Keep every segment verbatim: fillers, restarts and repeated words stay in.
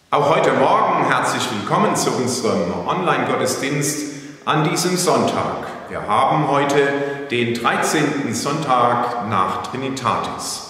Auch heute Morgen herzlich willkommen zu unserem Online-Gottesdienst an diesem Sonntag. Wir haben heute den dreizehnten Sonntag nach Trinitatis.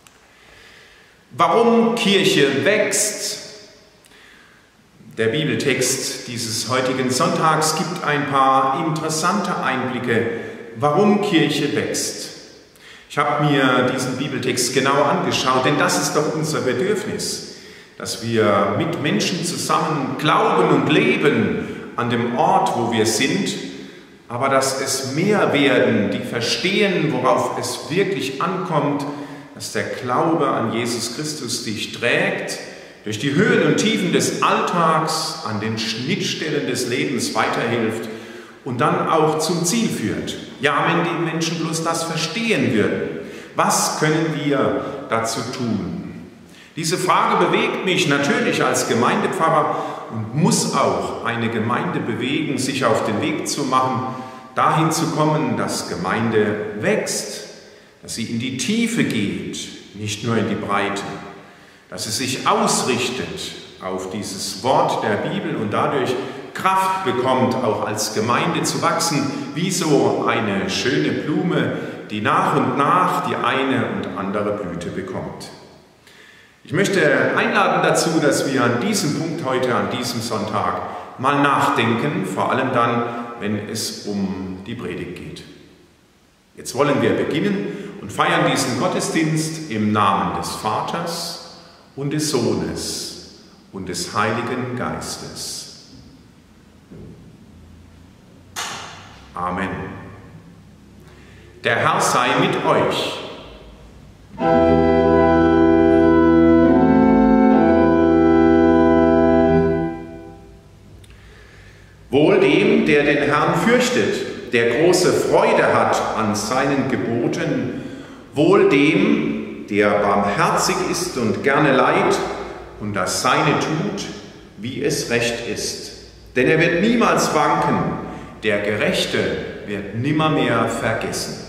Warum Kirche wächst? Der Bibeltext dieses heutigen Sonntags gibt ein paar interessante Einblicke, warum Kirche wächst. Ich habe mir diesen Bibeltext genau angeschaut, denn das ist doch unser Bedürfnis, dass wir mit Menschen zusammen glauben und leben an dem Ort, wo wir sind, aber dass es mehr werden, die verstehen, worauf es wirklich ankommt, dass der Glaube an Jesus Christus dich trägt, durch die Höhen und Tiefen des Alltags, an den Schnittstellen des Lebens weiterhilft und dann auch zum Ziel führt. Ja, wenn die Menschen bloß das verstehen würden, was können wir dazu tun? Diese Frage bewegt mich natürlich als Gemeindepfarrer und muss auch eine Gemeinde bewegen, sich auf den Weg zu machen, dahin zu kommen, dass Gemeinde wächst, dass sie in die Tiefe geht, nicht nur in die Breite, dass sie sich ausrichtet auf dieses Wort der Bibel und dadurch Kraft bekommt, auch als Gemeinde zu wachsen, wie so eine schöne Blume, die nach und nach die eine und andere Blüte bekommt. Ich möchte einladen dazu, dass wir an diesem Punkt heute, an diesem Sonntag, mal nachdenken, vor allem dann, wenn es um die Predigt geht. Jetzt wollen wir beginnen und feiern diesen Gottesdienst im Namen des Vaters und des Sohnes und des Heiligen Geistes. Amen. Der Herr sei mit euch. Wohl dem, der den Herrn fürchtet, der große Freude hat an seinen Geboten, wohl dem, der barmherzig ist und gerne leiht und das Seine tut, wie es recht ist. Denn er wird niemals wanken, der Gerechte wird nimmermehr vergessen.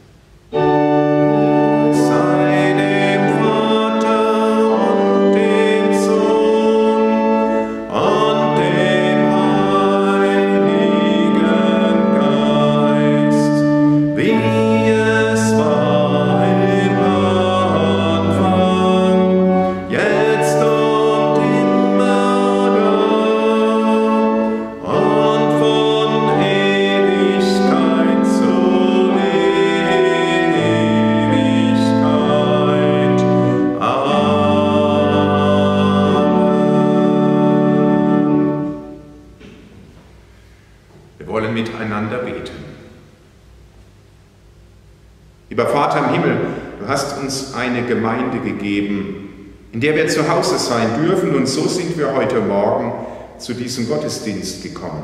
Lieber Vater im Himmel, du hast uns eine Gemeinde gegeben, in der wir zu Hause sein dürfen, und so sind wir heute Morgen zu diesem Gottesdienst gekommen.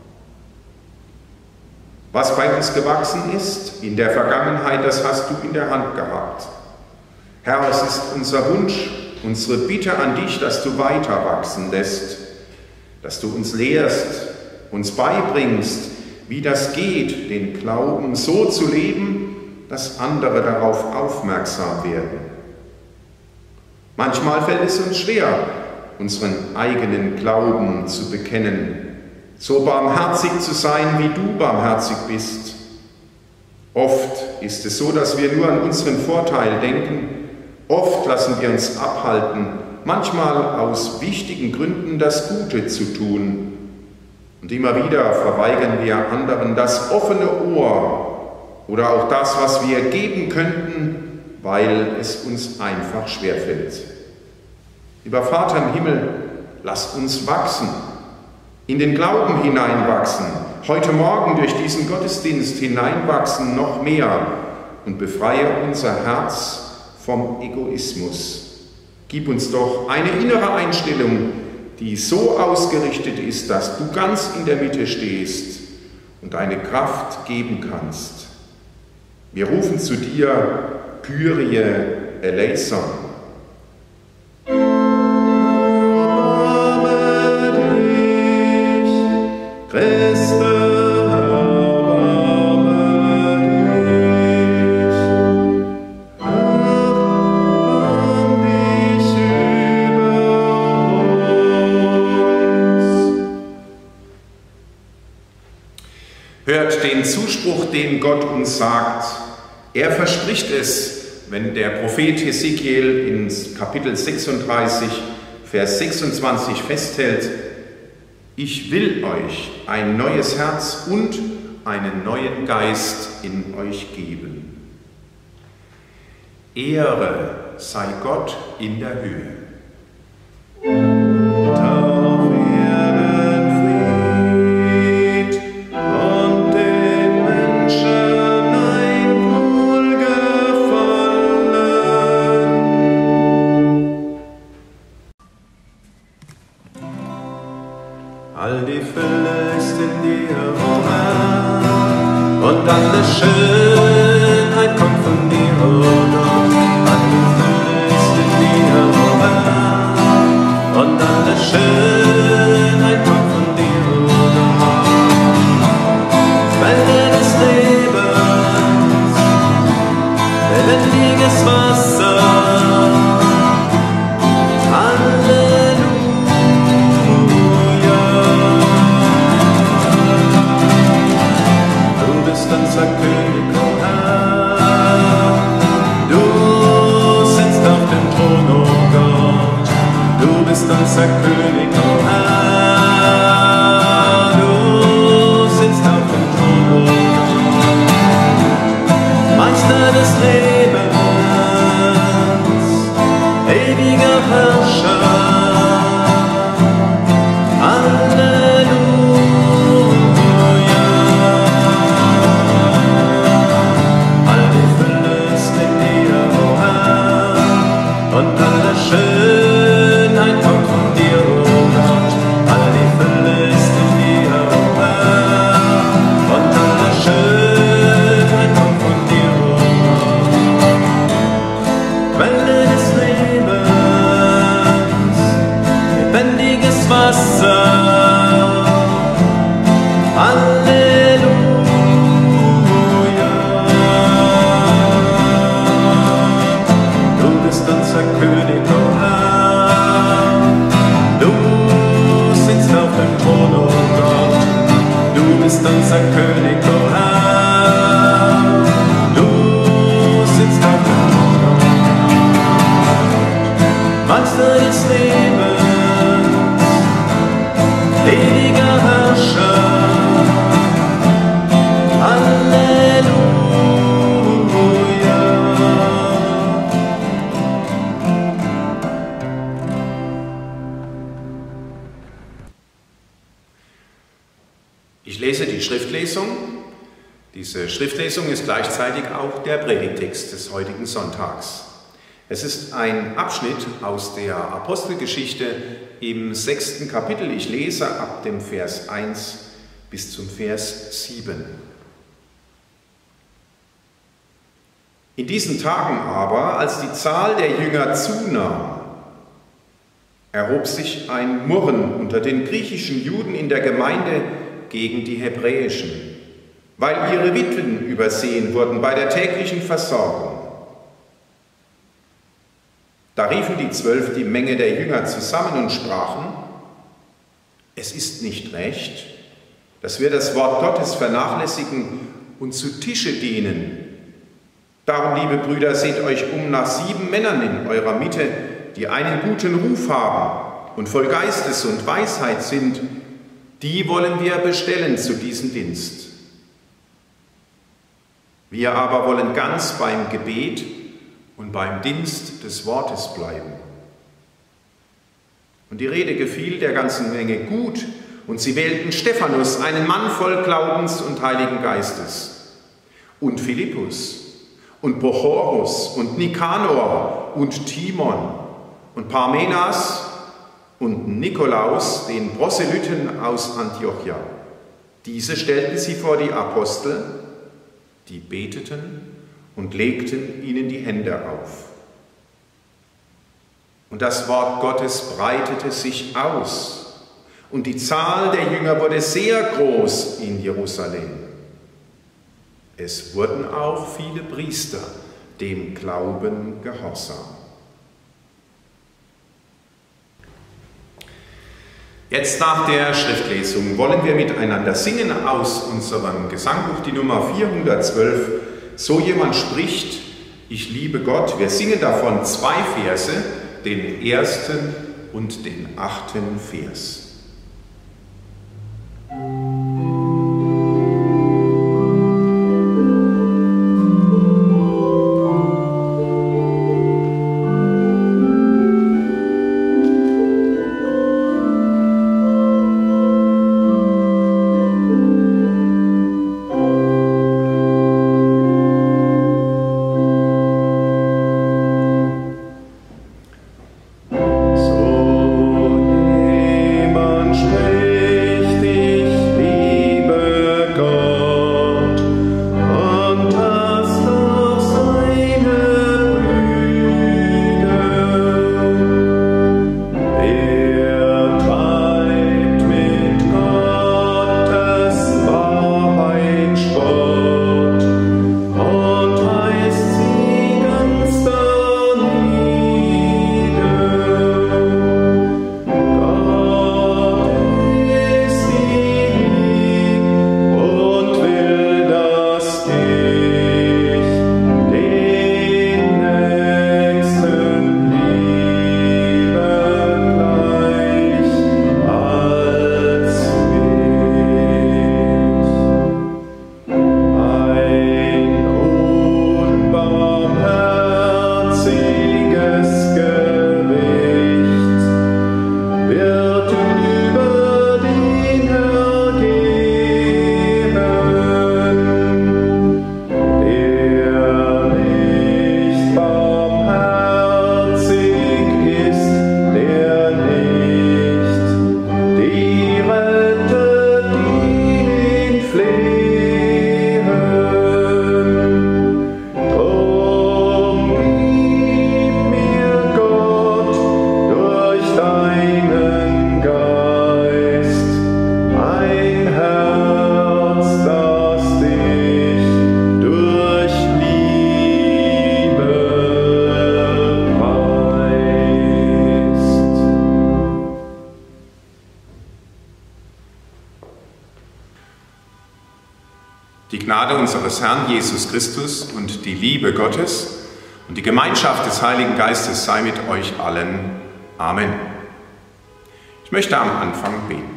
Was bei uns gewachsen ist in der Vergangenheit, das hast du in der Hand gehabt. Herr, es ist unser Wunsch, unsere Bitte an dich, dass du weiter wachsen lässt, dass du uns lehrst, uns beibringst, wie das geht, den Glauben so zu leben, dass andere darauf aufmerksam werden. Manchmal fällt es uns schwer, unseren eigenen Glauben zu bekennen, so barmherzig zu sein, wie du barmherzig bist. Oft ist es so, dass wir nur an unseren Vorteil denken, oft lassen wir uns abhalten, manchmal aus wichtigen Gründen das Gute zu tun. Und immer wieder verweigern wir anderen das offene Ohr, oder auch das, was wir geben könnten, weil es uns einfach schwerfällt. Lieber Vater im Himmel, lass uns wachsen, in den Glauben hineinwachsen, heute Morgen durch diesen Gottesdienst hineinwachsen noch mehr und befreie unser Herz vom Egoismus. Gib uns doch eine innere Einstellung, die so ausgerichtet ist, dass du ganz in der Mitte stehst und deine Kraft geben kannst. Wir rufen zu dir, Kyrie eleison. Christe, den Zuspruch, den Gott uns sagt. Er verspricht es, wenn der Prophet Hesekiel in Kapitel sechsunddreißig, Vers sechsundzwanzig festhält: Ich will euch ein neues Herz und einen neuen Geist in euch geben. Ehre sei Gott in der Höhe. All die Fülle ist in dir, o Herr, und alle Schönheit kommt von dir, o Gott. All die Fülle ist in dir, o Herr, und alle Schönheit kommt von dir, o Gott. Quelle des Lebens, lebendiges Wasser, unser König, o Herr, du sitzt auf dem Thron, o Gott, du bist unser König, o Herr, du sitzt auf dem Thron, o Gott, Meister des Lebens, ewiger Herrscher. Unser König, o Herr, du sitzt auf dem Thron, Meister des Lebens, ewiger Herrscher, Halleluja. Ich lese die Schriftlesung. Diese Schriftlesung ist gleichzeitig auch der Predigtext des heutigen Sonntags. Es ist ein Abschnitt aus der Apostelgeschichte im sechsten Kapitel. Ich lese ab dem Vers eins bis zum Vers sieben. In diesen Tagen aber, als die Zahl der Jünger zunahm, erhob sich ein Murren unter den griechischen Juden in der Gemeinde gegen die hebräischen, weil ihre Witwen übersehen wurden bei der täglichen Versorgung. Da riefen die Zwölf die Menge der Jünger zusammen und sprachen: Es ist nicht recht, dass wir das Wort Gottes vernachlässigen und zu Tische dienen. Darum, liebe Brüder, seht euch um nach sieben Männern in eurer Mitte, die einen guten Ruf haben und voll Geistes und Weisheit sind. Die wollen wir bestellen zu diesem Dienst. Wir aber wollen ganz beim Gebet und beim Dienst des Wortes bleiben. Und die Rede gefiel der ganzen Menge gut, und sie wählten Stephanus, einen Mann voll Glaubens und Heiligen Geistes, und Philippus, und Prochorus, und Nikanor, und Timon, und Parmenas, und Nikolaus, den Proselyten aus Antiochia. Diese stellten sie vor die Apostel, die beteten und legten ihnen die Hände auf. Und das Wort Gottes breitete sich aus, und die Zahl der Jünger wurde sehr groß in Jerusalem. Es wurden auch viele Priester dem Glauben gehorsam. Jetzt nach der Schriftlesung wollen wir miteinander singen aus unserem Gesangbuch, die Nummer vierhundertzwölf. So jemand spricht, ich liebe Gott. Wir singen davon zwei Verse, den ersten und den achten Vers. Die Gnade unseres Herrn Jesus Christus und die Liebe Gottes und die Gemeinschaft des Heiligen Geistes sei mit euch allen. Amen. Ich möchte am Anfang beten.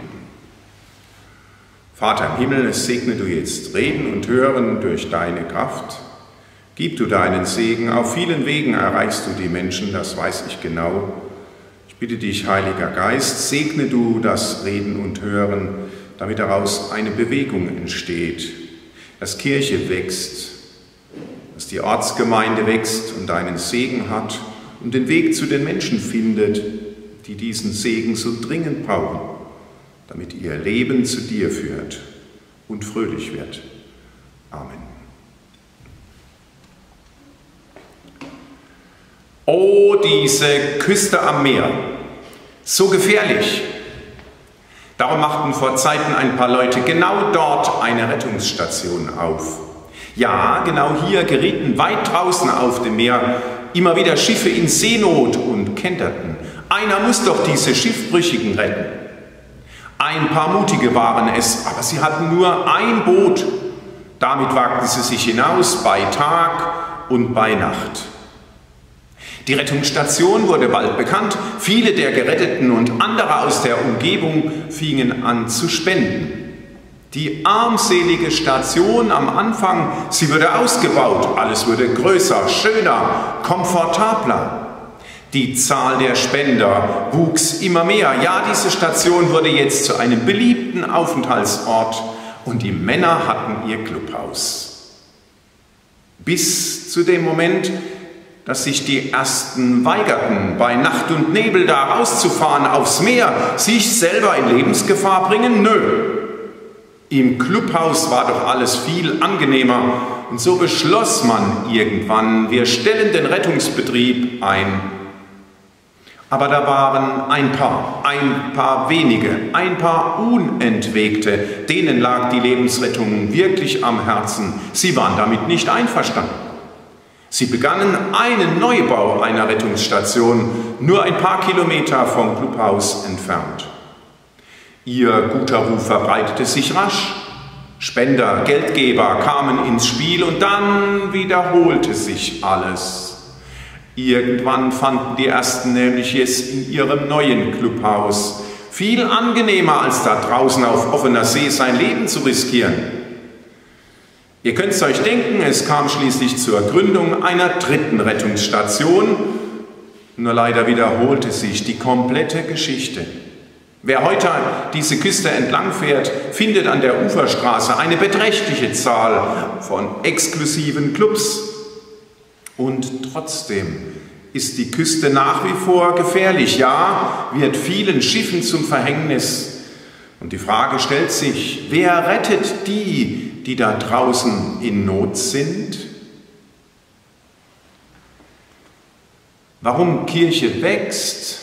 Vater im Himmel, es segne du jetzt Reden und Hören durch deine Kraft. Gib du deinen Segen, auf vielen Wegen erreichst du die Menschen, das weiß ich genau. Ich bitte dich, Heiliger Geist, segne du das Reden und Hören, damit daraus eine Bewegung entsteht, dass Kirche wächst, dass die Ortsgemeinde wächst und einen Segen hat und den Weg zu den Menschen findet, die diesen Segen so dringend brauchen, damit ihr Leben zu dir führt und fröhlich wird. Amen. Oh, diese Küste am Meer, so gefährlich. Darum machten vor Zeiten ein paar Leute genau dort eine Rettungsstation auf. Ja, genau hier gerieten weit draußen auf dem Meer immer wieder Schiffe in Seenot und kenterten. Einer muss doch diese Schiffbrüchigen retten. Ein paar Mutige waren es, aber sie hatten nur ein Boot. Damit wagten sie sich hinaus bei Tag und bei Nacht. Die Rettungsstation wurde bald bekannt. Viele der Geretteten und andere aus der Umgebung fingen an zu spenden. Die armselige Station am Anfang, sie wurde ausgebaut. Alles wurde größer, schöner, komfortabler. Die Zahl der Spender wuchs immer mehr. Ja, diese Station wurde jetzt zu einem beliebten Aufenthaltsort und die Männer hatten ihr Clubhaus. Bis zu dem Moment, dass sich die Ersten weigerten, bei Nacht und Nebel da rauszufahren aufs Meer, sich selber in Lebensgefahr bringen? Nö. Im Clubhaus war doch alles viel angenehmer und so beschloss man irgendwann, wir stellen den Rettungsbetrieb ein. Aber da waren ein paar, ein paar wenige, ein paar Unentwegte, denen lag die Lebensrettung wirklich am Herzen. Sie waren damit nicht einverstanden. Sie begannen einen Neubau einer Rettungsstation, nur ein paar Kilometer vom Clubhaus entfernt. Ihr guter Ruf verbreitete sich rasch. Spender, Geldgeber kamen ins Spiel und dann wiederholte sich alles. Irgendwann fanden die Ersten nämlich es in ihrem neuen Clubhaus viel angenehmer, als da draußen auf offener See sein Leben zu riskieren. Ihr könnt es euch denken, es kam schließlich zur Gründung einer dritten Rettungsstation. Nur leider wiederholte sich die komplette Geschichte. Wer heute diese Küste entlang fährt, findet an der Uferstraße eine beträchtliche Zahl von exklusiven Clubs. Und trotzdem ist die Küste nach wie vor gefährlich, ja, wird vielen Schiffen zum Verhängnis. Und die Frage stellt sich, wer rettet die, die da draußen in Not sind? Warum Kirche wächst?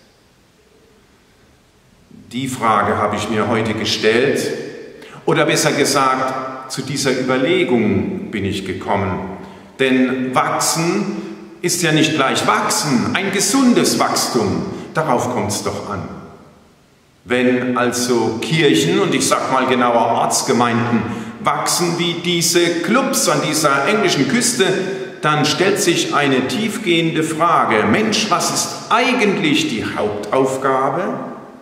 Die Frage habe ich mir heute gestellt. Oder besser gesagt, zu dieser Überlegung bin ich gekommen. Denn wachsen ist ja nicht gleich wachsen, ein gesundes Wachstum, darauf kommt es doch an. Wenn also Kirchen, und ich sage mal genauer Ortsgemeinden, wachsen wie diese Clubs an dieser englischen Küste, dann stellt sich eine tiefgehende Frage. Mensch, was ist eigentlich die Hauptaufgabe?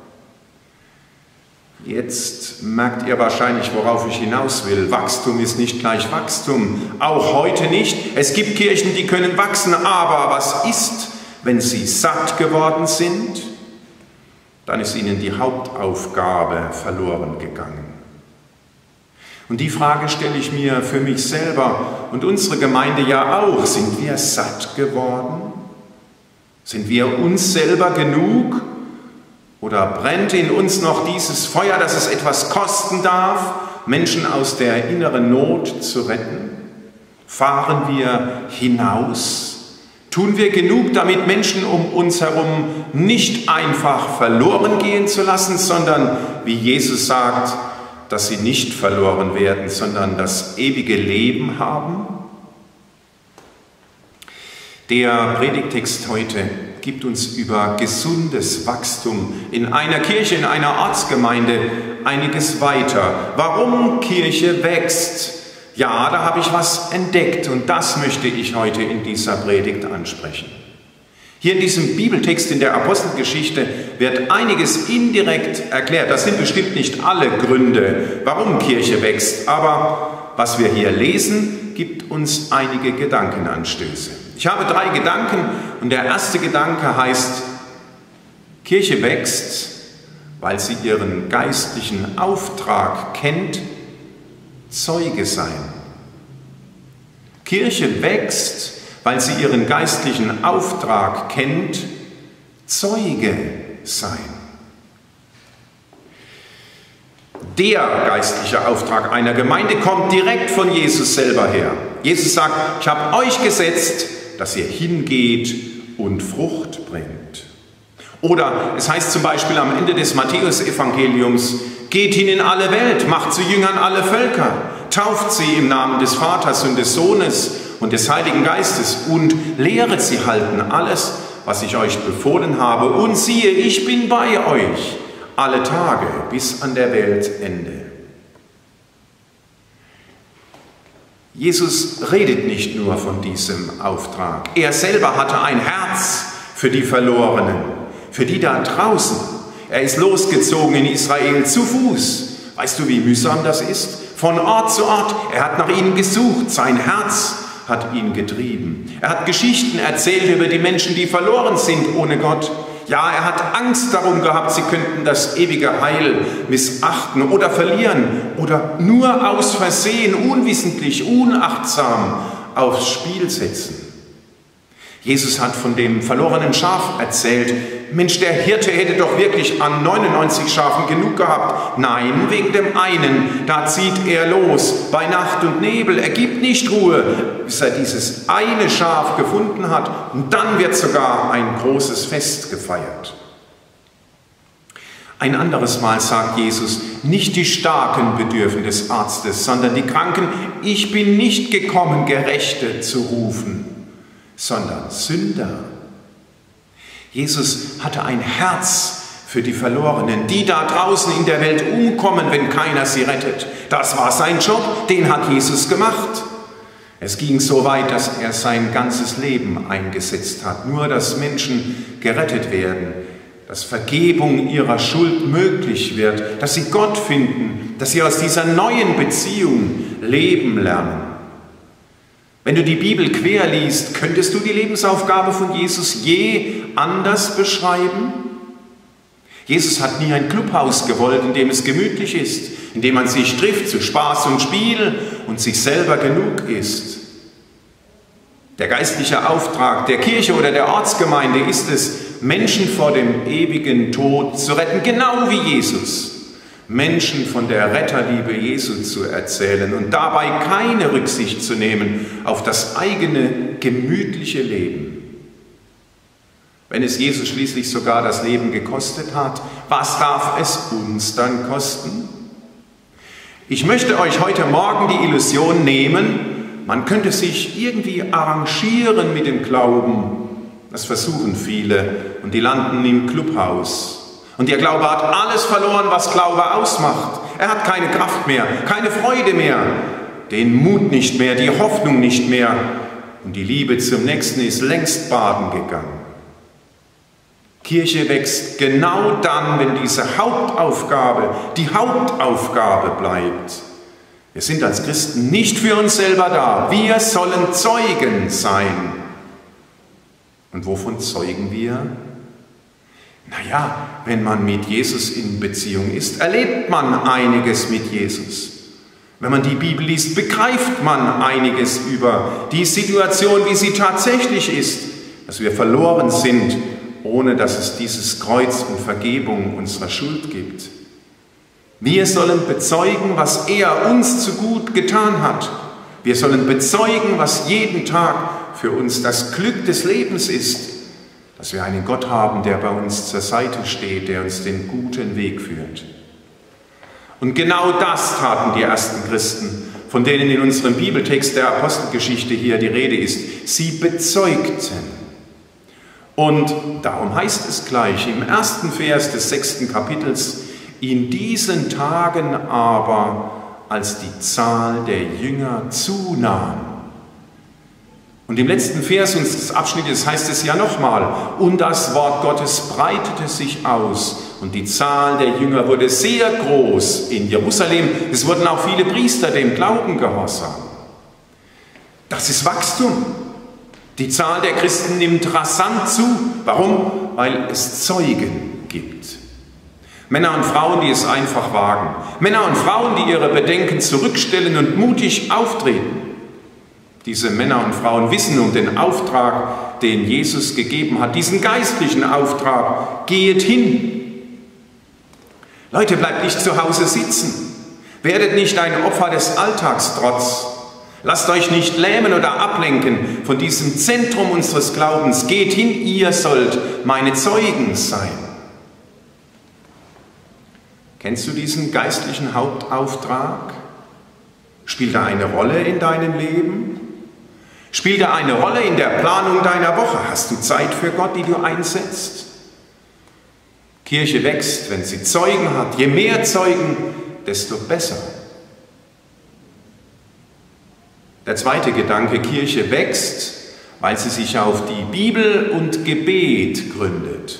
Jetzt merkt ihr wahrscheinlich, worauf ich hinaus will. Wachstum ist nicht gleich Wachstum, auch heute nicht. Es gibt Kirchen, die können wachsen, aber was ist, wenn sie satt geworden sind? Dann ist ihnen die Hauptaufgabe verloren gegangen. Und die Frage stelle ich mir für mich selber und unsere Gemeinde ja auch. Sind wir satt geworden? Sind wir uns selber genug? Oder brennt in uns noch dieses Feuer, dass es etwas kosten darf, Menschen aus der inneren Not zu retten? Fahren wir hinaus? Tun wir genug, damit Menschen um uns herum nicht einfach verloren gehen zu lassen, sondern, wie Jesus sagt, dass sie nicht verloren werden, sondern das ewige Leben haben? Der Predigtext heute gibt uns über gesundes Wachstum in einer Kirche, in einer Ortsgemeinde einiges weiter. Warum Kirche wächst? Ja, da habe ich was entdeckt und das möchte ich heute in dieser Predigt ansprechen. Hier in diesem Bibeltext in der Apostelgeschichte wird einiges indirekt erklärt. Das sind bestimmt nicht alle Gründe, warum Kirche wächst, aber was wir hier lesen, gibt uns einige Gedankenanstöße. Ich habe drei Gedanken und der erste Gedanke heißt, Kirche wächst, weil sie ihren geistlichen Auftrag kennt, Zeuge sein. Kirche wächst, weil sie ihren geistlichen Auftrag kennt, Zeuge sein. Der geistliche Auftrag einer Gemeinde kommt direkt von Jesus selber her. Jesus sagt, ich habe euch gesetzt, dass ihr hingeht und Frucht bringt. Oder es heißt zum Beispiel am Ende des Matthäus-Evangeliums, geht hin in alle Welt, macht zu Jüngern alle Völker, tauft sie im Namen des Vaters und des Sohnes und des Heiligen Geistes und lehret sie halten alles, was ich euch befohlen habe. Und siehe, ich bin bei euch alle Tage bis an der Weltende. Jesus redet nicht nur von diesem Auftrag. Er selber hatte ein Herz für die Verlorenen, für die da draußen. Er ist losgezogen in Israel zu Fuß. Weißt du, wie mühsam das ist? Von Ort zu Ort. Er hat nach ihnen gesucht. Sein Herz hat ihn getrieben. Er hat Geschichten erzählt über die Menschen, die verloren sind ohne Gott. Ja, er hat Angst darum gehabt, sie könnten das ewige Heil missachten oder verlieren oder nur aus Versehen, unwissentlich, unachtsam aufs Spiel setzen. Jesus hat von dem verlorenen Schaf erzählt. Mensch, der Hirte hätte doch wirklich an neunundneunzig Schafen genug gehabt. Nein, wegen dem einen, da zieht er los, bei Nacht und Nebel. Er gibt nicht Ruhe, bis er dieses eine Schaf gefunden hat. Und dann wird sogar ein großes Fest gefeiert. Ein anderes Mal sagt Jesus, nicht die Starken bedürfen des Arztes, sondern die Kranken. Ich bin nicht gekommen, Gerechte zu rufen, sondern Sünder. Jesus hatte ein Herz für die Verlorenen, die da draußen in der Welt umkommen, wenn keiner sie rettet. Das war sein Job, den hat Jesus gemacht. Es ging so weit, dass er sein ganzes Leben eingesetzt hat, nur dass Menschen gerettet werden, dass Vergebung ihrer Schuld möglich wird, dass sie Gott finden, dass sie aus dieser neuen Beziehung leben lernen. Wenn du die Bibel quer liest, könntest du die Lebensaufgabe von Jesus je anders beschreiben? Jesus hat nie ein Clubhaus gewollt, in dem es gemütlich ist, in dem man sich trifft zu Spaß und Spiel und sich selber genug ist. Der geistliche Auftrag der Kirche oder der Ortsgemeinde ist es, Menschen vor dem ewigen Tod zu retten, genau wie Jesus. Menschen von der Retterliebe Jesu zu erzählen und dabei keine Rücksicht zu nehmen auf das eigene gemütliche Leben. Wenn es Jesus schließlich sogar das Leben gekostet hat, was darf es uns dann kosten? Ich möchte euch heute Morgen die Illusion nehmen, man könnte sich irgendwie arrangieren mit dem Glauben. Das versuchen viele und die landen im Clubhaus. Und ihr Glaube hat alles verloren, was Glaube ausmacht. Er hat keine Kraft mehr, keine Freude mehr, den Mut nicht mehr, die Hoffnung nicht mehr. Und die Liebe zum Nächsten ist längst baden gegangen. Kirche wächst genau dann, wenn diese Hauptaufgabe die Hauptaufgabe bleibt. Wir sind als Christen nicht für uns selber da. Wir sollen Zeugen sein. Und wovon zeugen wir? Naja, wenn man mit Jesus in Beziehung ist, erlebt man einiges mit Jesus. Wenn man die Bibel liest, begreift man einiges über die Situation, wie sie tatsächlich ist, dass wir verloren sind, ohne dass es dieses Kreuz und Vergebung unserer Schuld gibt. Wir sollen bezeugen, was er uns zu gut getan hat. Wir sollen bezeugen, was jeden Tag für uns das Glück des Lebens ist, dass wir einen Gott haben, der bei uns zur Seite steht, der uns den guten Weg führt. Und genau das taten die ersten Christen, von denen in unserem Bibeltext der Apostelgeschichte hier die Rede ist. Sie bezeugten. Und darum heißt es gleich im ersten Vers des sechsten Kapitels, in diesen Tagen aber, als die Zahl der Jünger zunahm. Und im letzten Vers unseres Abschnittes heißt es ja nochmal, und das Wort Gottes breitete sich aus und die Zahl der Jünger wurde sehr groß in Jerusalem. Es wurden auch viele Priester dem Glauben gehorsam. Das ist Wachstum. Die Zahl der Christen nimmt rasant zu. Warum? Weil es Zeugen gibt. Männer und Frauen, die es einfach wagen. Männer und Frauen, die ihre Bedenken zurückstellen und mutig auftreten. Diese Männer und Frauen wissen um den Auftrag, den Jesus gegeben hat, diesen geistlichen Auftrag. Geht hin. Leute, bleibt nicht zu Hause sitzen. Werdet nicht ein Opfer des Alltagstrotz. Lasst euch nicht lähmen oder ablenken von diesem Zentrum unseres Glaubens. Geht hin, ihr sollt meine Zeugen sein. Kennst du diesen geistlichen Hauptauftrag? Spielt er eine Rolle in deinem Leben? Spielt er eine Rolle in der Planung deiner Woche? Hast du Zeit für Gott, die du einsetzt? Kirche wächst, wenn sie Zeugen hat. Je mehr Zeugen, desto besser. Der zweite Gedanke, Kirche wächst, weil sie sich auf die Bibel und Gebet gründet.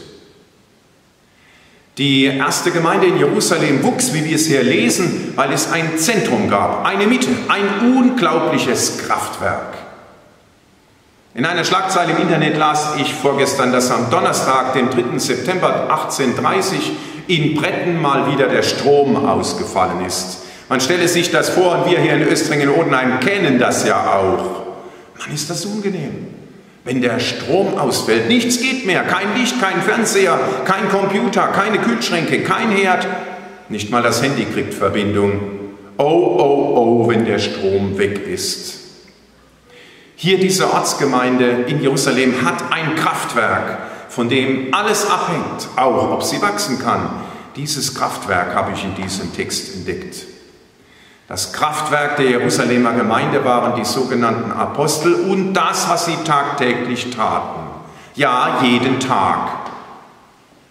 Die erste Gemeinde in Jerusalem wuchs, wie wir es hier lesen, weil es ein Zentrum gab, eine Mitte, ein unglaubliches Kraftwerk. In einer Schlagzeile im Internet las ich vorgestern, dass am Donnerstag, den dritten September achtzehnhundertdreißig, in Bretten mal wieder der Strom ausgefallen ist. Man stelle sich das vor, und wir hier in Östringen-Odenheim kennen das ja auch. Mann, ist das unangenehm. Wenn der Strom ausfällt, nichts geht mehr, kein Licht, kein Fernseher, kein Computer, keine Kühlschränke, kein Herd, nicht mal das Handy kriegt Verbindung. Oh, oh, oh, wenn der Strom weg ist. Hier diese Ortsgemeinde in Jerusalem hat ein Kraftwerk, von dem alles abhängt, auch ob sie wachsen kann. Dieses Kraftwerk habe ich in diesem Text entdeckt. Das Kraftwerk der Jerusalemer Gemeinde waren die sogenannten Apostel und das, was sie tagtäglich taten. Ja, jeden Tag.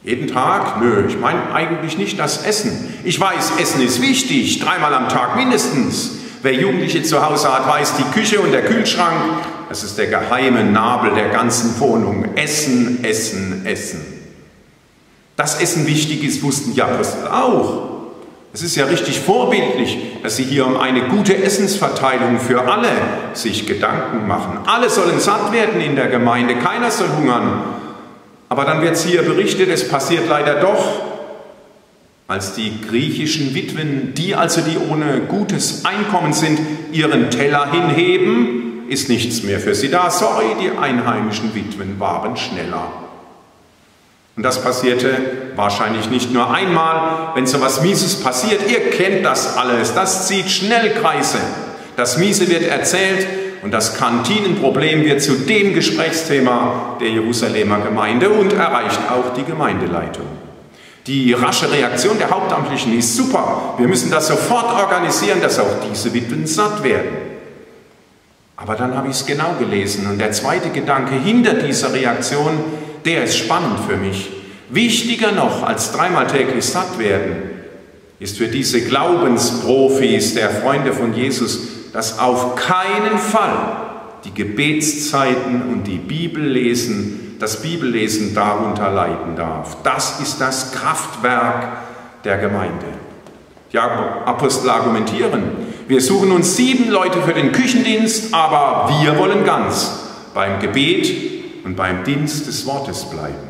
Jeden Tag? Nö, ich meine eigentlich nicht das Essen. Ich weiß, Essen ist wichtig, dreimal am Tag mindestens. Wer Jugendliche zu Hause hat, weiß, die Küche und der Kühlschrank, das ist der geheime Nabel der ganzen Wohnung. Essen, Essen, Essen. Dass Essen wichtig ist, wussten die Apostel auch. Es ist ja richtig vorbildlich, dass sie hier um eine gute Essensverteilung für alle sich Gedanken machen. Alle sollen satt werden in der Gemeinde, keiner soll hungern. Aber dann wird es hier berichtet, es passiert leider doch, als die griechischen Witwen, die also die ohne gutes Einkommen sind, ihren Teller hinheben, ist nichts mehr für sie da. Sorry, die einheimischen Witwen waren schneller. Und das passierte wahrscheinlich nicht nur einmal, wenn so was Mieses passiert. Ihr kennt das alles, das zieht Schnellkreise. Das Miese wird erzählt und das Kantinenproblem wird zu dem Gesprächsthema der Jerusalemer Gemeinde und erreicht auch die Gemeindeleitung. Die rasche Reaktion der Hauptamtlichen ist super. Wir müssen das sofort organisieren, dass auch diese Witwen satt werden. Aber dann habe ich es genau gelesen und der zweite Gedanke hinter dieser Reaktion, der ist spannend für mich. Wichtiger noch als dreimal täglich satt werden, ist für diese Glaubensprofis der Freunde von Jesus, dass auf keinen Fall die Gebetszeiten und die Bibellesen, das Bibellesen darunter leiden darf. Das ist das Kraftwerk der Gemeinde. Die Apostel argumentieren, wir suchen uns sieben Leute für den Küchendienst, aber wir wollen ganz beim Gebet und beim Dienst des Wortes bleiben.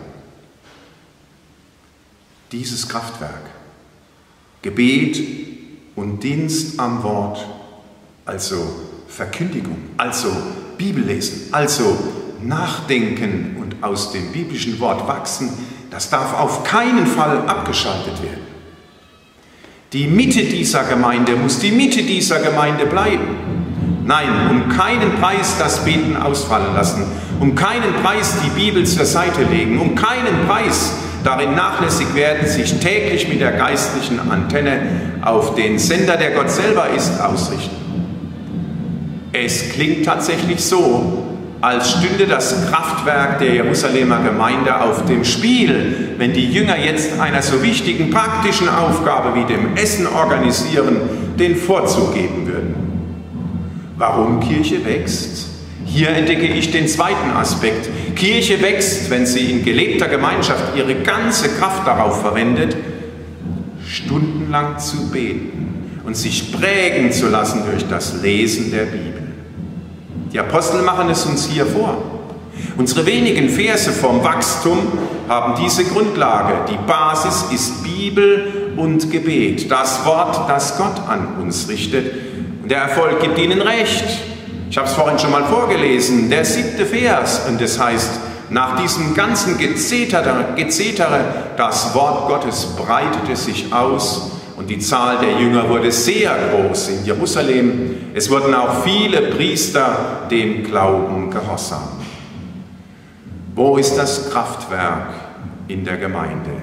Dieses Kraftwerk, Gebet und Dienst am Wort, also Verkündigung, also Bibellesen, also Nachdenken und aus dem biblischen Wort wachsen, das darf auf keinen Fall abgeschaltet werden. Die Mitte dieser Gemeinde muss die Mitte dieser Gemeinde bleiben. Nein, um keinen Preis das Beten ausfallen lassen, um keinen Preis die Bibel zur Seite legen, um keinen Preis darin nachlässig werden, sich täglich mit der geistlichen Antenne auf den Sender, der Gott selber ist, ausrichten. Es klingt tatsächlich so, als stünde das Kraftwerk der Jerusalemer Gemeinde auf dem Spiel, wenn die Jünger jetzt einer so wichtigen praktischen Aufgabe wie dem Essen organisieren den Vorzug geben würden. Warum Kirche wächst? Hier entdecke ich den zweiten Aspekt. Kirche wächst, wenn sie in gelebter Gemeinschaft ihre ganze Kraft darauf verwendet, stundenlang zu beten und sich prägen zu lassen durch das Lesen der Bibel. Die Apostel machen es uns hier vor. Unsere wenigen Verse vom Wachstum haben diese Grundlage. Die Basis ist Bibel und Gebet, das Wort, das Gott an uns richtet. Und der Erfolg gibt ihnen recht. Ich habe es vorhin schon mal vorgelesen, der siebte Vers. Und das heißt, nach diesem ganzen Gezetere, Gezetere, das Wort Gottes breitete sich aus und die Zahl der Jünger wurde sehr groß in Jerusalem. Es wurden auch viele Priester dem Glauben gehorsam. Wo ist das Kraftwerk in der Gemeinde?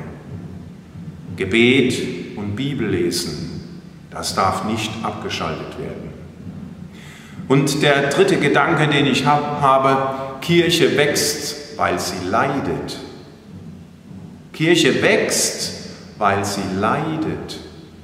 Gebet und Bibellesen, das darf nicht abgeschaltet werden. Und der dritte Gedanke, den ich habe, Kirche wächst, weil sie leidet. Kirche wächst, weil sie leidet.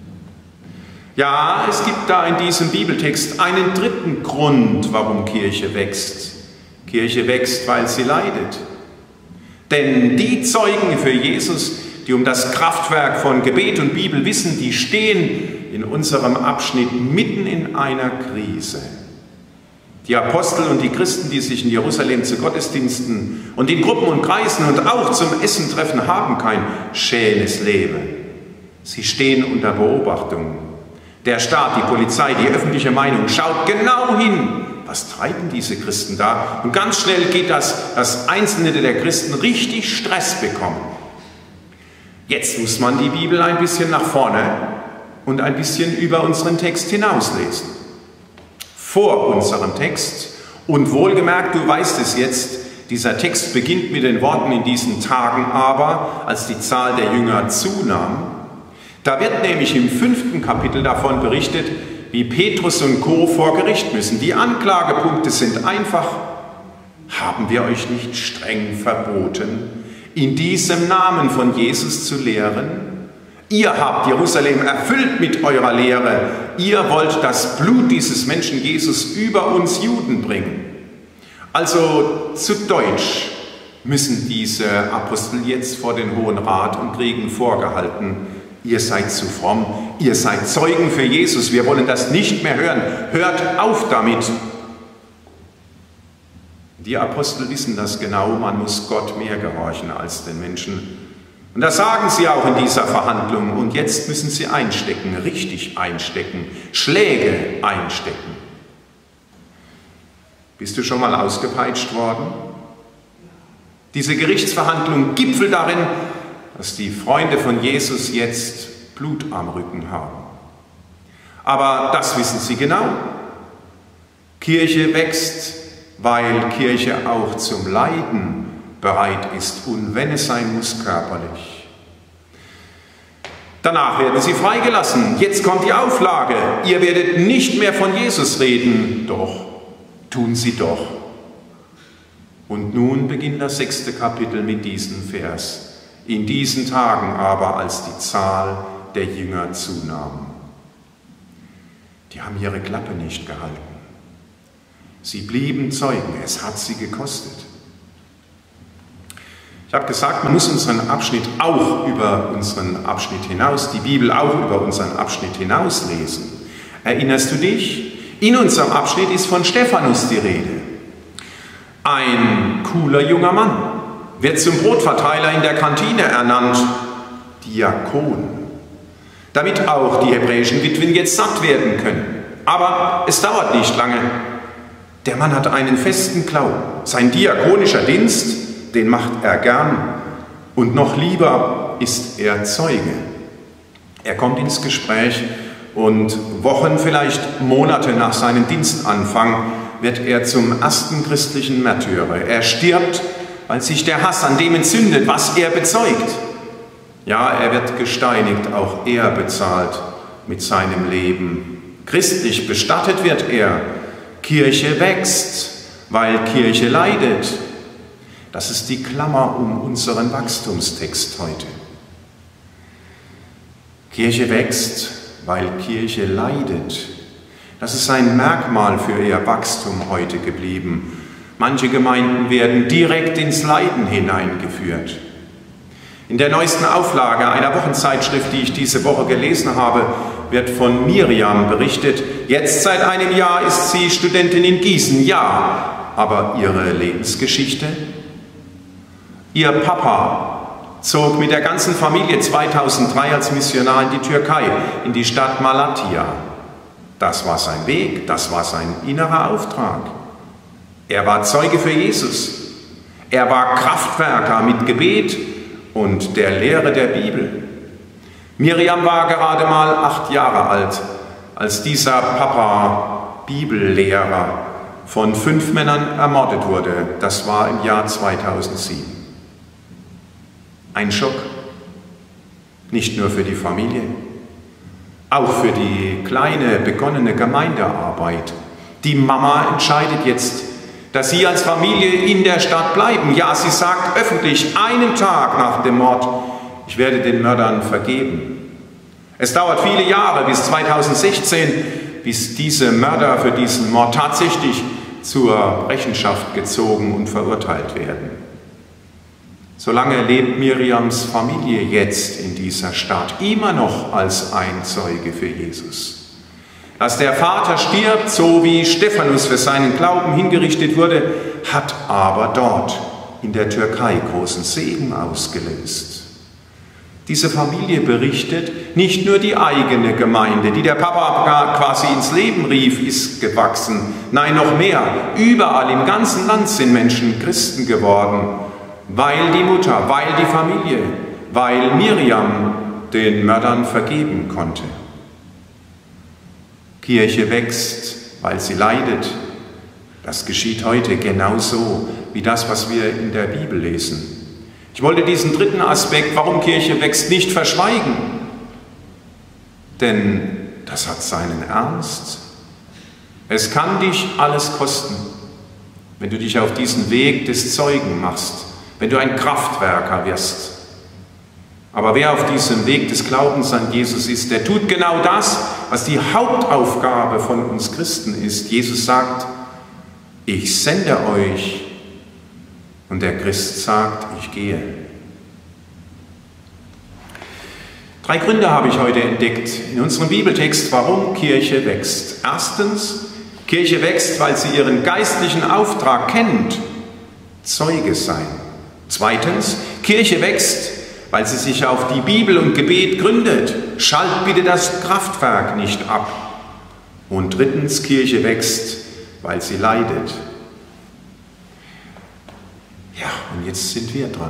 Ja, es gibt da in diesem Bibeltext einen dritten Grund, warum Kirche wächst. Kirche wächst, weil sie leidet. Denn die Zeugen für Jesus, die um das Kraftwerk von Gebet und Bibel wissen, die stehen in unserem Abschnitt mitten in einer Krise. Die Apostel und die Christen, die sich in Jerusalem zu Gottesdiensten und in Gruppen und Kreisen und auch zum Essen treffen, haben kein schönes Leben. Sie stehen unter Beobachtung. Der Staat, die Polizei, die öffentliche Meinung schaut genau hin. Was treiben diese Christen da? Und ganz schnell geht das, dass Einzelne der Christen richtig Stress bekommen. Jetzt muss man die Bibel ein bisschen nach vorne und ein bisschen über unseren Text hinauslesen. Vor unserem Text, und wohlgemerkt, du weißt es jetzt, dieser Text beginnt mit den Worten in diesen Tagen aber, als die Zahl der Jünger zunahm. Da wird nämlich im fünften Kapitel davon berichtet, wie Petrus und Co. vor Gericht müssen. Die Anklagepunkte sind einfach: Haben wir euch nicht streng verboten, in diesem Namen von Jesus zu lehren? Ihr habt Jerusalem erfüllt mit eurer Lehre. Ihr wollt das Blut dieses Menschen Jesus über uns Juden bringen. Also zu Deutsch müssen diese Apostel jetzt vor den Hohen Rat und kriegen vorgehalten: Ihr seid zu fromm, ihr seid Zeugen für Jesus, wir wollen das nicht mehr hören. Hört auf damit. Die Apostel wissen das genau, man muss Gott mehr gehorchen als den Menschen. Und das sagen sie auch in dieser Verhandlung. Und jetzt müssen sie einstecken, richtig einstecken, Schläge einstecken. Bist du schon mal ausgepeitscht worden? Diese Gerichtsverhandlung gipfelt darin, dass die Freunde von Jesus jetzt Blut am Rücken haben. Aber das wissen sie genau. Kirche wächst, weil Kirche auch zum Leiden bereit ist und wenn es sein muss, körperlich. Danach werden sie freigelassen. Jetzt kommt die Auflage: Ihr werdet nicht mehr von Jesus reden. Doch, tun sie doch. Und nun beginnt das sechste Kapitel mit diesem Vers. In diesen Tagen aber, als die Zahl der Jünger zunahm. Die haben ihre Klappe nicht gehalten. Sie blieben Zeugen, es hat sie gekostet. Ich habe gesagt, man muss unseren Abschnitt auch über unseren Abschnitt hinaus, die Bibel auch über unseren Abschnitt hinaus lesen. Erinnerst du dich? In unserem Abschnitt ist von Stephanus die Rede. Ein cooler junger Mann, wird zum Brotverteiler in der Kantine ernannt, Diakon, damit auch die hebräischen Witwen jetzt satt werden können. Aber es dauert nicht lange. Der Mann hat einen festen Glauben. Sein diakonischer Dienst, den macht er gern. Und noch lieber ist er Zeuge. Er kommt ins Gespräch und Wochen, vielleicht Monate nach seinem Dienstanfang wird er zum ersten christlichen Märtyrer. Er stirbt, weil sich der Hass an dem entzündet, was er bezeugt. Ja, er wird gesteinigt, auch er bezahlt mit seinem Leben. Christlich bestattet wird er. Kirche wächst, weil Kirche leidet. Das ist die Klammer um unseren Wachstumstext heute. Kirche wächst, weil Kirche leidet. Das ist ein Merkmal für ihr Wachstum heute geblieben. Manche Gemeinden werden direkt ins Leiden hineingeführt. In der neuesten Auflage einer Wochenzeitschrift, die ich diese Woche gelesen habe, wird von Miriam berichtet. Jetzt seit einem Jahr ist sie Studentin in Gießen, ja, aber ihre Lebensgeschichte? Ihr Papa zog mit der ganzen Familie zweitausenddrei als Missionar in die Türkei, in die Stadt Malatya. Das war sein Weg, das war sein innerer Auftrag. Er war Zeuge für Jesus. Er war Kraftwerker mit Gebet und der Lehre der Bibel. Miriam war gerade mal acht Jahre alt, als dieser Papa Bibellehrer von fünf Männern ermordet wurde. Das war im Jahr zweitausendsieben. Ein Schock, nicht nur für die Familie, auch für die kleine, begonnene Gemeindearbeit. Die Mama entscheidet jetzt, dass sie als Familie in der Stadt bleiben. Ja, sie sagt öffentlich, einen Tag nach dem Mord: Ich werde den Mördern vergeben. Es dauert viele Jahre, bis zweitausendsechzehn, bis diese Mörder für diesen Mord tatsächlich zur Rechenschaft gezogen und verurteilt werden. Solange lebt Miriams Familie jetzt in dieser Stadt immer noch als ein Zeuge für Jesus. Dass der Vater stirbt, so wie Stephanus für seinen Glauben hingerichtet wurde, hat aber dort in der Türkei großen Segen ausgelöst. Diese Familie berichtet, nicht nur die eigene Gemeinde, die der Papa quasi ins Leben rief, ist gewachsen. Nein, noch mehr. Überall im ganzen Land sind Menschen Christen geworden, weil die Mutter, weil die Familie, weil Miriam den Mördern vergeben konnte. Kirche wächst, weil sie leidet. Das geschieht heute genauso wie das, was wir in der Bibel lesen. Ich wollte diesen dritten Aspekt, warum Kirche wächst, nicht verschweigen. Denn das hat seinen Ernst. Es kann dich alles kosten, wenn du dich auf diesen Weg des Zeugen machst, wenn du ein Kraftwerker wirst. Aber wer auf diesem Weg des Glaubens an Jesus ist, der tut genau das, was die Hauptaufgabe von uns Christen ist. Jesus sagt, ich sende euch. Und der Christ sagt, ich gehe. Drei Gründe habe ich heute entdeckt in unserem Bibeltext, warum Kirche wächst. Erstens, Kirche wächst, weil sie ihren geistlichen Auftrag kennt, Zeuge sein. Zweitens, Kirche wächst, weil sie sich auf die Bibel und Gebet gründet. Schalt bitte das Kraftwerk nicht ab. Und drittens, Kirche wächst, weil sie leidet. Ja, und jetzt sind wir dran.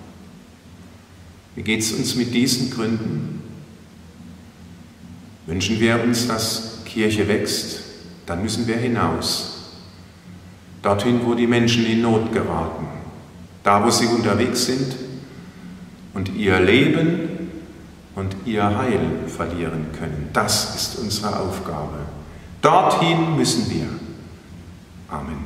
Wie geht es uns mit diesen Gründen? Wünschen wir uns, dass Kirche wächst, dann müssen wir hinaus. Dorthin, wo die Menschen in Not geraten. Da, wo sie unterwegs sind und ihr Leben und ihr Heil verlieren können. Das ist unsere Aufgabe. Dorthin müssen wir. Amen.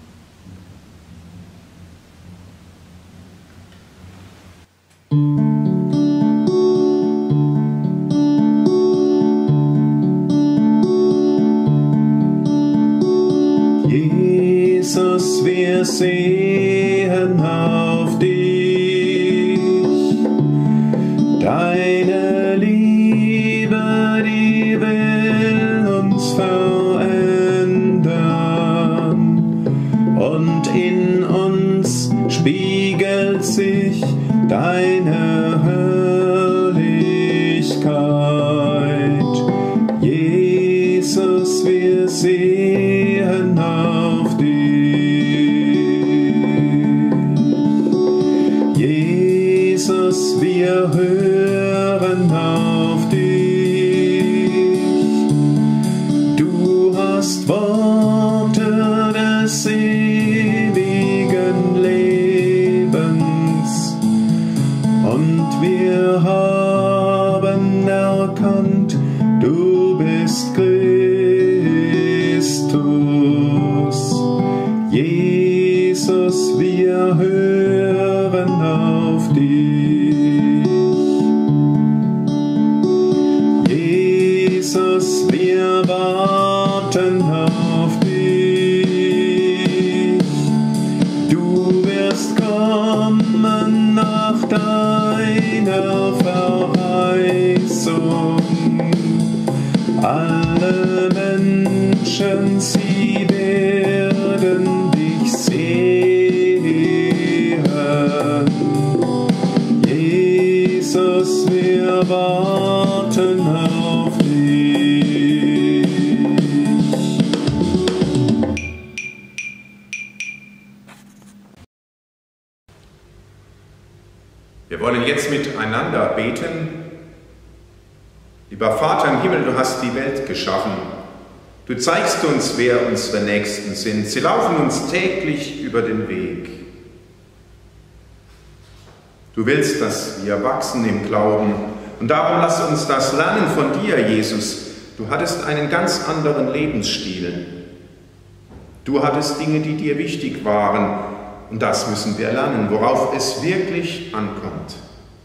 Jesus, wir sehen auf dich, deine Liebe, die will uns verändern, und in uns spiegelt sich deine Herrlichkeit. Jesus, wir sehen auf dich. Jesus, wir hören auf dich. Du hast Worte des ewigen Lebens, und wir haben erkannt, du bist Christus. Jesus, wir hören auf dich. Jesus, wir warten auf dich. Du wirst kommen nach deiner Verheißung. Alle Menschen, sie werden dich sehen. Jesus, wir warten auf dich. Wir wollen jetzt miteinander beten. Lieber Vater im Himmel, du hast die Welt geschaffen. Du zeigst uns, wer unsere Nächsten sind. Sie laufen uns täglich über den Weg. Du willst, dass wir wachsen im Glauben. Und darum lass uns das lernen von dir, Jesus. Du hattest einen ganz anderen Lebensstil. Du hattest Dinge, die dir wichtig waren. Und das müssen wir lernen, worauf es wirklich ankommt.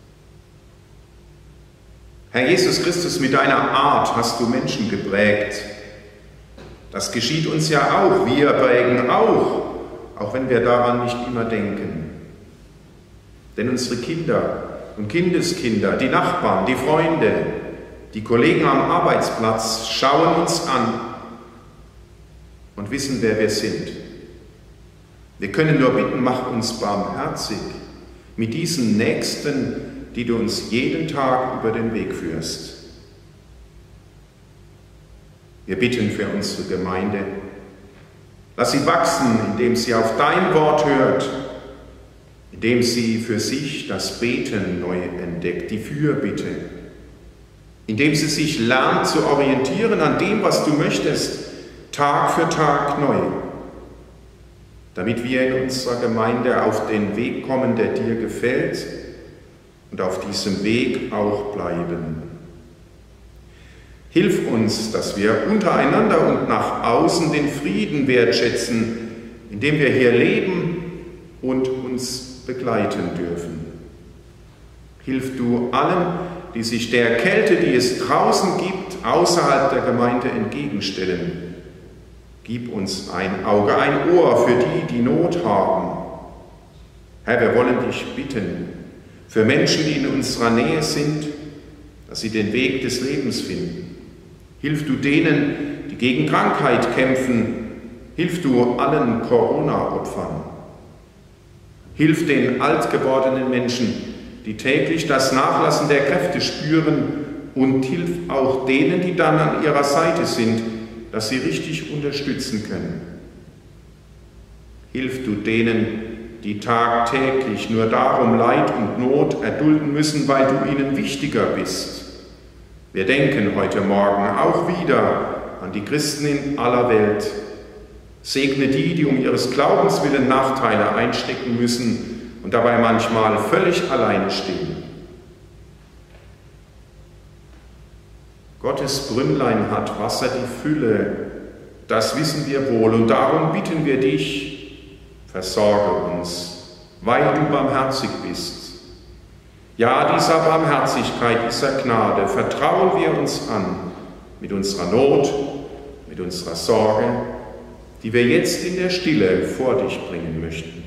Herr Jesus Christus, mit deiner Art hast du Menschen geprägt. Das geschieht uns ja auch, wir prägen auch, auch wenn wir daran nicht immer denken. Denn unsere Kinder und Kindeskinder, die Nachbarn, die Freunde, die Kollegen am Arbeitsplatz schauen uns an und wissen, wer wir sind. Wir können nur bitten, mach uns barmherzig mit diesen Nächsten, die du uns jeden Tag über den Weg führst. Wir bitten für unsere Gemeinde. Lass sie wachsen, indem sie auf dein Wort hört, indem sie für sich das Beten neu entdeckt, die Fürbitte, indem sie sich lernt zu orientieren an dem, was du möchtest, Tag für Tag neu, damit wir in unserer Gemeinde auf den Weg kommen, der dir gefällt, und auf diesem Weg auch bleiben. Hilf uns, dass wir untereinander und nach außen den Frieden wertschätzen, indem wir hier leben und uns begleiten dürfen. Hilf du allen, die sich der Kälte, die es draußen gibt, außerhalb der Gemeinde entgegenstellen. Gib uns ein Auge, ein Ohr für die, die Not haben. Herr, wir wollen dich bitten, für Menschen, die in unserer Nähe sind, dass sie den Weg des Lebens finden. Hilf du denen, die gegen Krankheit kämpfen. Hilf du allen Corona-Opfern. Hilf den alt gewordenen Menschen, die täglich das Nachlassen der Kräfte spüren, und hilf auch denen, die dann an ihrer Seite sind, dass sie richtig unterstützen können. Hilf du denen, die tagtäglich nur darum Leid und Not erdulden müssen, weil du ihnen wichtiger bist. Wir denken heute Morgen auch wieder an die Christen in aller Welt. Segne die, die um ihres Glaubens willen Nachteile einstecken müssen und dabei manchmal völlig allein stehen. Gottes Brünnlein hat Wasser die Fülle, das wissen wir wohl, und darum bitten wir dich, versorge uns, weil du barmherzig bist. Ja, dieser Barmherzigkeit, dieser Gnade vertrauen wir uns an, mit unserer Not, mit unserer Sorge, die wir jetzt in der Stille vor dich bringen möchten.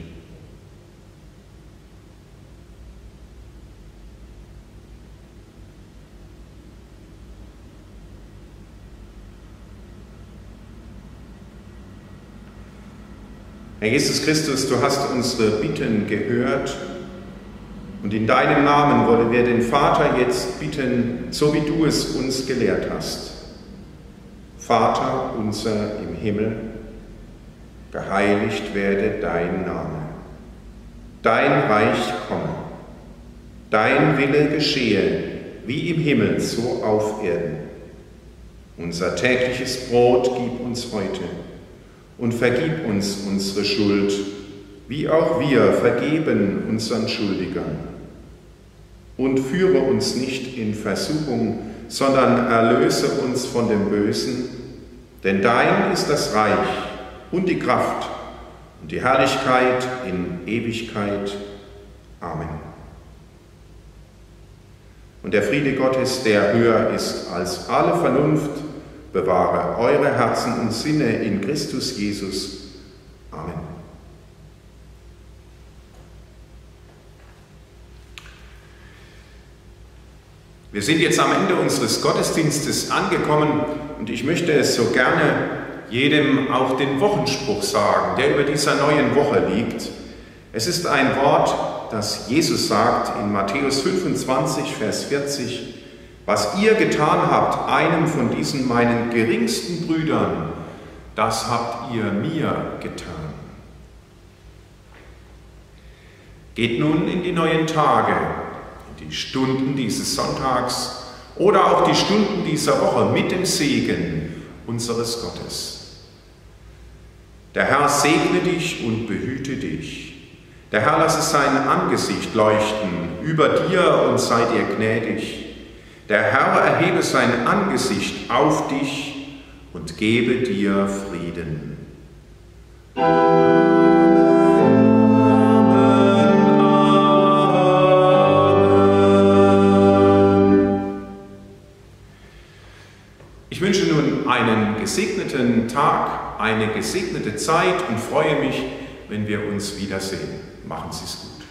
Herr Jesus Christus, du hast unsere Bitten gehört, und in deinem Namen wollen wir den Vater jetzt bitten, so wie du es uns gelehrt hast. Vater unser im Himmel, geheiligt werde dein Name. Dein Reich komme. Dein Wille geschehe, wie im Himmel, so auf Erden. Unser tägliches Brot gib uns heute und vergib uns unsere Schuld, wie auch wir vergeben unseren Schuldigern. Und führe uns nicht in Versuchung, sondern erlöse uns von dem Bösen, denn dein ist das Reich und die Kraft und die Herrlichkeit in Ewigkeit. Amen. Und der Friede Gottes, der höher ist als alle Vernunft, bewahre eure Herzen und Sinne in Christus Jesus. Amen. Wir sind jetzt am Ende unseres Gottesdienstes angekommen und ich möchte es so gerne jedem auch den Wochenspruch sagen, der über dieser neuen Woche liegt. Es ist ein Wort, das Jesus sagt in Matthäus fünfundzwanzig, Vers vierzig, was ihr getan habt, einem von diesen meinen geringsten Brüdern, das habt ihr mir getan. Geht nun in die neuen Tage, in die Stunden dieses Sonntags oder auch die Stunden dieser Woche mit dem Segen unseres Gottes. Der Herr segne dich und behüte dich. Der Herr lasse sein Angesicht leuchten über dir und sei dir gnädig. Der Herr erhebe sein Angesicht auf dich und gebe dir Frieden. Ich wünsche nun einen gesegneten Tag, eine gesegnete Zeit und freue mich, wenn wir uns wiedersehen. Machen Sie es gut.